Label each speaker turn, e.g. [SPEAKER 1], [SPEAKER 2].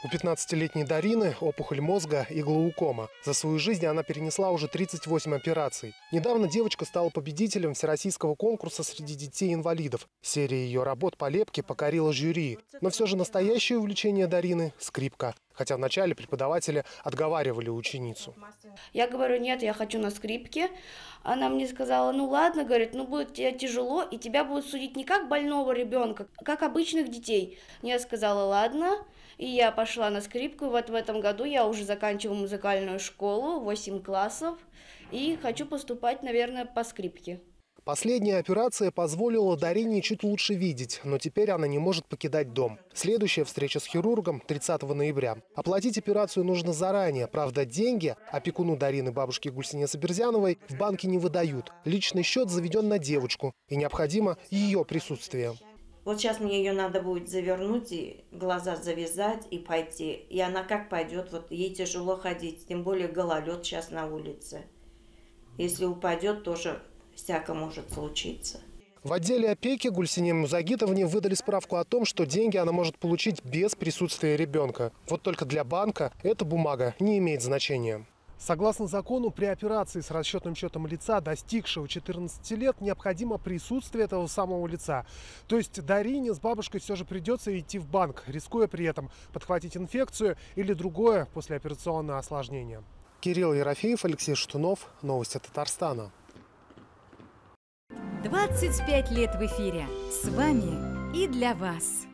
[SPEAKER 1] У 15-летней Дарины опухоль мозга и глаукома. За свою жизнь она перенесла уже 38 операций. Недавно девочка стала победителем всероссийского конкурса среди детей-инвалидов. Серия ее работ по лепке покорила жюри. Но все же настоящее увлечение Дарины – скрипка. Хотя вначале преподаватели отговаривали ученицу.
[SPEAKER 2] Я говорю, нет, я хочу на скрипке. Она мне сказала, ну ладно, говорит, ну будет тебе тяжело, и тебя будут судить не как больного ребенка, а как обычных детей. Я сказала, ладно, и я пошла на скрипку. И вот в этом году я уже заканчиваю музыкальную школу, 8 классов, и хочу поступать, наверное, по скрипке.
[SPEAKER 1] Последняя операция позволила Дарине чуть лучше видеть, но теперь она не может покидать дом. Следующая встреча с хирургом 30 ноября. Оплатить операцию нужно заранее. Правда, деньги опекуну Дарины, бабушке Гульсине Сабирзяновой, в банке не выдают. Личный счет заведен на девочку, и необходимо ее присутствие.
[SPEAKER 3] Вот сейчас мне ее надо будет завернуть, и глаза завязать и пойти. И она как пойдет, вот ей тяжело ходить, тем более гололед сейчас на улице. Если упадет, тоже всяко может случиться.
[SPEAKER 1] В отделе опеки Гульсине Музагитовне выдали справку о том, что деньги она может получить без присутствия ребенка. Вот только для банка эта бумага не имеет значения. Согласно закону, при операции с расчетным счетом лица, достигшего 14 лет, необходимо присутствие этого самого лица. То есть Дарине с бабушкой все же придется идти в банк, рискуя при этом подхватить инфекцию или другое послеоперационное осложнение. Кирилл Ерофеев, Алексей Шатунов. Новости Татарстана.
[SPEAKER 4] 25 лет в эфире. С вами и для вас.